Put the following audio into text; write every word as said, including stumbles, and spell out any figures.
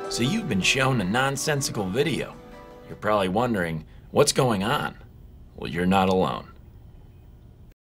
So you've been shown a nonsensical video. You're probably wondering, what's going on? Well, you're not alone.